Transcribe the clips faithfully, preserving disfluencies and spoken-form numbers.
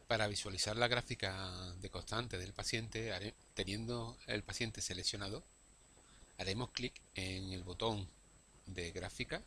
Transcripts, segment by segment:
Para visualizar la gráfica de constante del paciente, haré- teniendo el paciente seleccionado, haremos clic en el botón de gráfica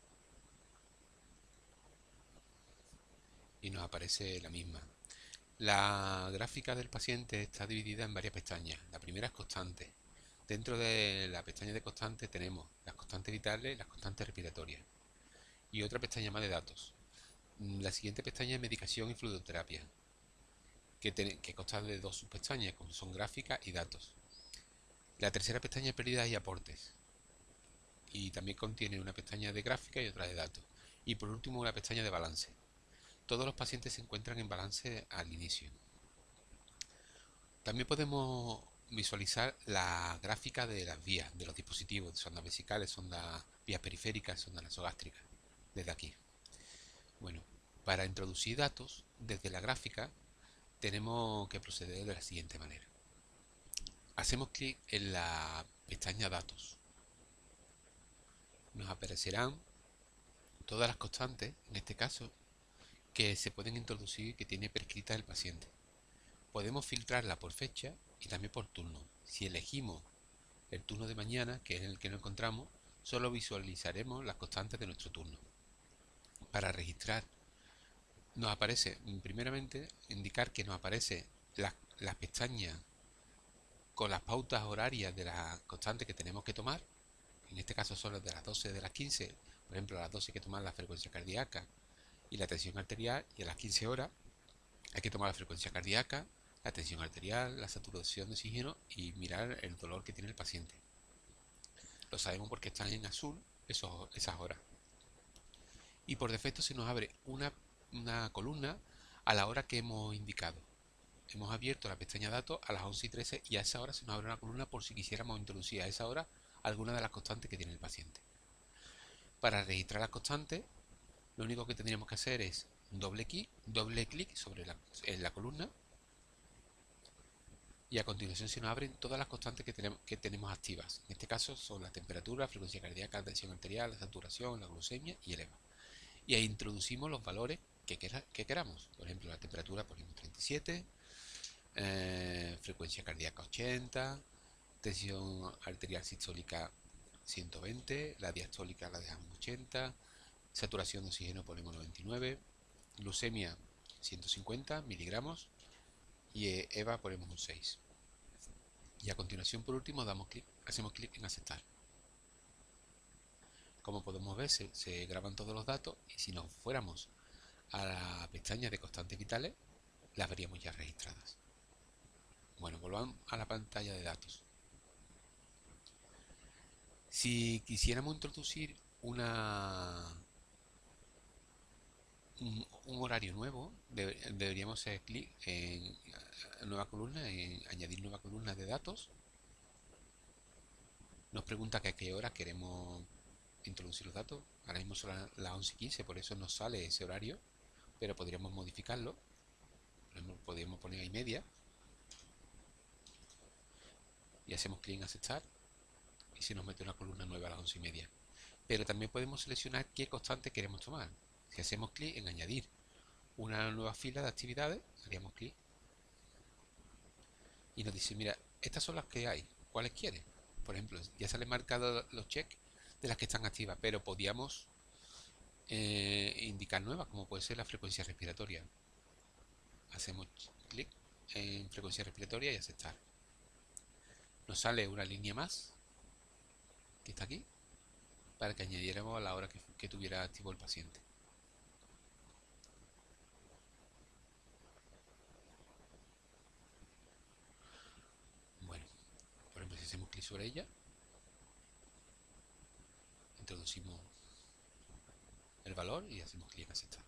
y nos aparece la misma. La gráfica del paciente está dividida en varias pestañas. La primera es constante. Dentro de la pestaña de constante tenemos las constantes vitales y las constantes respiratorias. Y otra pestaña más de datos. La siguiente pestaña es medicación y fluidoterapia, que, que consta de dos subpestañas, como son gráficas y datos. La tercera pestaña es pérdidas y aportes, y también contiene una pestaña de gráfica y otra de datos. Y por último una pestaña de balance. Todos los pacientes se encuentran en balance al inicio. También podemos visualizar la gráfica de las vías, de los dispositivos, de sondas vesicales, sondas vías periféricas, sondas nasogástricas, desde aquí. Bueno, para introducir datos desde la gráfica tenemos que proceder de la siguiente manera. Hacemos clic en la pestaña datos. Nos aparecerán todas las constantes, en este caso, que se pueden introducir que tiene prescrita el paciente. Podemos filtrarla por fecha y también por turno. Si elegimos el turno de mañana, que es el que nos encontramos, solo visualizaremos las constantes de nuestro turno. Para registrar, nos aparece, primeramente, indicar que nos aparece las, las pestañas con las pautas horarias de las constantes que tenemos que tomar. En este caso son las de las doce, de las quince. Por ejemplo, a las doce hay que tomar la frecuencia cardíaca y la tensión arterial, y a las quince horas hay que tomar la frecuencia cardíaca, la tensión arterial, la saturación de oxígeno y mirar el dolor que tiene el paciente. Lo sabemos porque están en azul esos, esas horas. Y por defecto se nos abre una, una columna a la hora que hemos indicado. Hemos abierto la pestaña datos a las once y trece y a esa hora se nos abre una columna por si quisiéramos introducir a esa hora alguna de las constantes que tiene el paciente. Para registrar las constantes, lo único que tendríamos que hacer es un doble clic, doble clic sobre la, en la columna, y a continuación se nos abren todas las constantes que tenemos, que tenemos activas. En este caso son la temperatura, la frecuencia cardíaca, la tensión arterial, la saturación, la glucemia y el E V A. Y ahí introducimos los valores que, quera, que queramos. Por ejemplo, la temperatura ponemos treinta y siete, eh, frecuencia cardíaca ochenta, tensión arterial sistólica ciento veinte, la diastólica la dejamos ochenta, saturación de oxígeno ponemos noventa y nueve, glucemia ciento cincuenta miligramos y E V A ponemos un seis. Y a continuación, por último, damos clic, hacemos clic en aceptar. Como podemos ver, se, se graban todos los datos y si nos fuéramos a la pestaña de constantes vitales, las veríamos ya registradas. Bueno, volvamos a la pantalla de datos. Si quisiéramos introducir una, un, un horario nuevo, de, deberíamos hacer clic en nueva columna, en añadir nueva columna de datos. Nos pregunta que a qué hora queremos introducir los datos. Ahora mismo son las once y quince, por eso nos sale ese horario, pero podríamos modificarlo. Por ejemplo, podríamos poner ahí media y hacemos clic en aceptar y se nos mete una columna nueva a las once y media. Pero también podemos seleccionar qué constante queremos tomar. Si hacemos clic en añadir una nueva fila de actividades, haríamos clic y nos dice, mira, estas son las que hay, ¿cuáles quieres? Por ejemplo, ya salen marcados los checks de las que están activas, pero podíamos eh, indicar nuevas, como puede ser la frecuencia respiratoria. Hacemos clic en frecuencia respiratoria y aceptar. Nos sale una línea más, que está aquí, para que añadiéramos a la hora que, que tuviera activo el paciente. Bueno, por ejemplo, si hacemos clic sobre ella, introducimos el valor y hacemos clic en aceptar.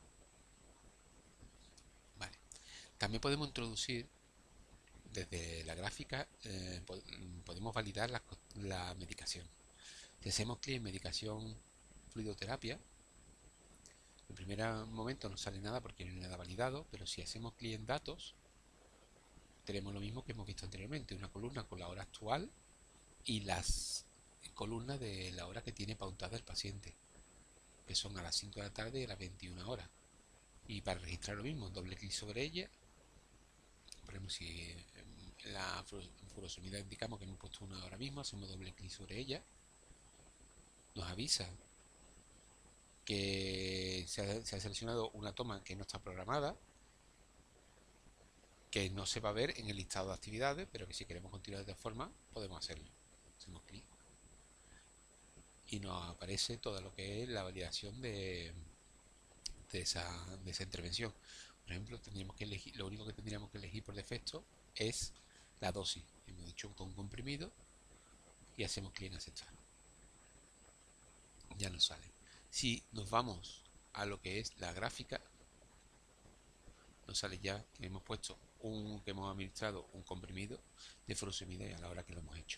Vale. También podemos introducir desde la gráfica, eh, podemos validar la, la medicación. Si hacemos clic en medicación fluidoterapia, en primer momento no sale nada porque no hay nada validado, pero si hacemos clic en datos, tenemos lo mismo que hemos visto anteriormente, una columna con la hora actual y las columnas de la hora que tiene pautada el paciente, que son a las cinco de la tarde y a las veintiuna horas. Y para registrar lo mismo, doble clic sobre ella por ejemplo, si en la furosemida indicamos que hemos puesto una ahora mismo, hacemos doble clic sobre ella, nos avisa que se ha, se ha seleccionado una toma que no está programada, que no se va a ver en el listado de actividades, pero que si queremos continuar de esta forma podemos hacerlo. Hacemos clic y nos aparece todo lo que es la validación de, de, esa, de esa intervención. Por ejemplo, tendríamos que elegir, lo único que tendríamos que elegir por defecto es la dosis. Hemos dicho con comprimido y hacemos clic en aceptar. Ya nos sale. Si nos vamos a lo que es la gráfica, nos sale ya que hemos puesto un, que hemos administrado un comprimido de furosemida a la hora que lo hemos hecho.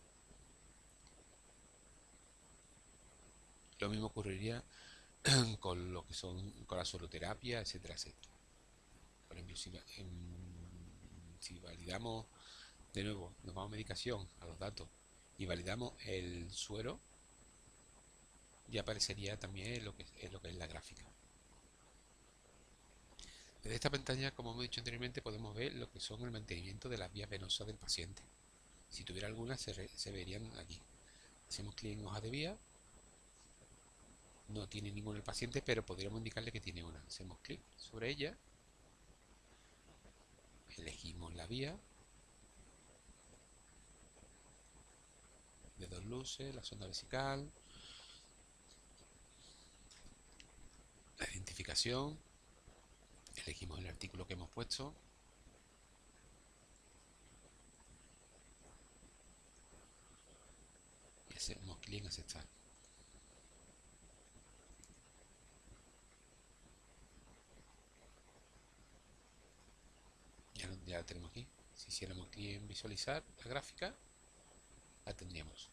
Lo mismo ocurriría con lo que son con la soloterapia, etcétera, etcétera. Por ejemplo, si, en, si validamos de nuevo, nos vamos a medicación, a los datos, y validamos el suero, ya aparecería también lo que es lo que es la gráfica. Desde esta pantalla, como hemos dicho anteriormente, podemos ver lo que son el mantenimiento de las vías venosas del paciente. Si tuviera algunas, se, re, se verían aquí. Hacemos clic en hoja de vía. No tiene ninguna el paciente, pero podríamos indicarle que tiene una. Hacemos clic sobre ella. Elegimos la vía. De dos luces, la sonda vesical. La identificación. Elegimos el artículo que hemos puesto. Y hacemos clic en aceptar. Ya, ya la tenemos aquí. Si hiciéramos clic en visualizar la gráfica, la tendríamos.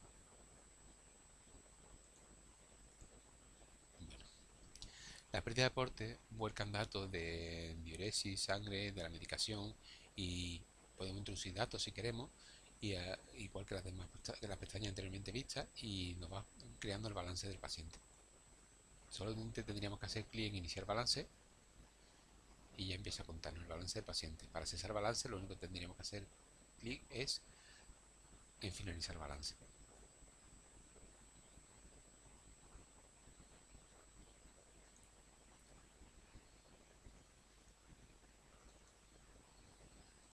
Bueno. Las pérdidas de aporte vuelcan datos de diuresis, sangre, de la medicación y podemos introducir datos si queremos, y, uh, igual que las demás de las pestañas anteriormente vistas, y nos va creando el balance del paciente. Solamente tendríamos que hacer clic en iniciar balance y ya empieza a contarnos el balance del paciente. Para cesar balance lo único que tendríamos que hacer clic es en finalizar balance.